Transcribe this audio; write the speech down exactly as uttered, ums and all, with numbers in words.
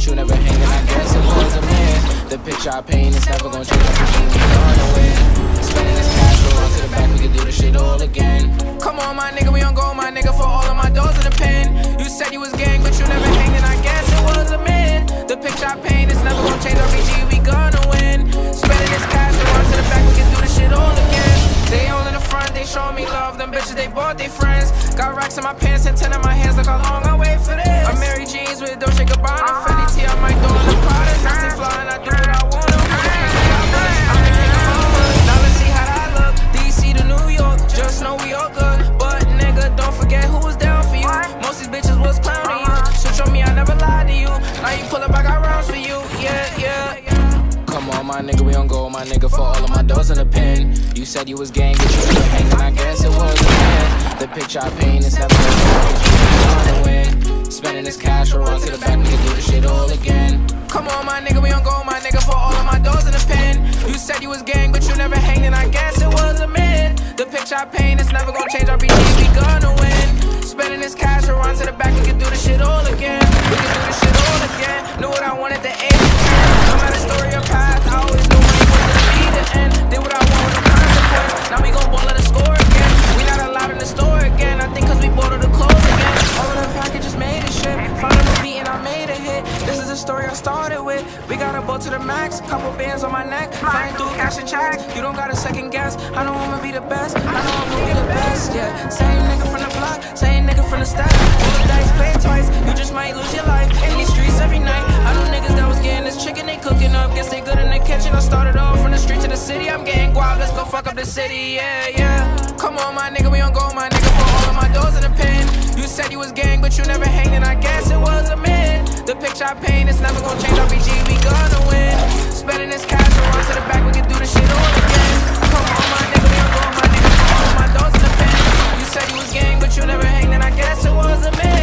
you never hang, and I guess it was a man. The picture I paint is never gonna change. I think we gonna win. Spending this cash, roll on to the back, we can do this shit all again. Come on, my nigga, we on go, my nigga, for all of my doors in the pen. You said you was gang, but you never hang, and I guess it was a man. The picture I paint is never gonna change. R P G, we gonna win. Spending this cash, roll on to the back, we can do this shit all again. They all in the front, they show me love. Them bitches, they bought they friends. Got racks in my pants and ten in my hands. Look how long I wait for this. I'm Mary Jeans with Dolce Gabbana, Fendi T. I might throw in the Prada. Nasty fly and I do what I wanna. I'm the king of mama. Now let's see how that look. D C to New York, just know we all good. But nigga, don't forget who was down for you. Most these bitches was clowning you. Switch on me, I never lied to you. Now you pull up, I got rounds for you. Yeah, yeah. Come on, my nigga, we on go, my nigga, for all of my doors in the pen. You said you was gang, but you were hanging, I guess it was a man. The picture I paint is never gonna win. Spending this cash, roll on to the back, we can do this shit all again. Come on, my nigga, we on go, my nigga, for all of my doors in the pen. You said you was gang, but you never hanged, and I guess it was a man. The picture I paint is never gonna change. R P G, we gonna win. Spending this cash, roll on to the back, we can do this shit all again. We can do this shit all again. Knew what I wanted, the age of ten. No matter story or path, I always knew when it was gonna be the end. Did what I want with no consequence. Now we gon' ball at the score again. We not allowed in the store again. I think cause we bought all the clothes again. All of the packages made a shit. Found a new beat and I made a hit. This is the story I started with. We got a boat to the max, couple bands on my neck. Flying through cash and checks. You don't gotta second guess. I know I'ma be the best. I know I'm gonna be the best. Yeah, same nigga from the block, same nigga from the stack. All the dice play twice. You just might lose your life in these streets every night. I know niggas that was getting this chicken they cooking up. Guess they good in the kitchen. I started off from the street to the city. I'm getting guap. Let's go fuck up the city. Yeah, yeah. Come on, my nigga, we on go, my nigga, for all of my doors in the pen. You said you was gang, but you never hanged, and I guess it was a man. The picture I paint is never gonna change. R P G, we gonna win. Spending this cash, roll on to the back, we can do this shit all again. Come on, my nigga, we on go, my nigga, for all of my doors in the pen. You said you was gang, but you never hanged, and I guess it was a man.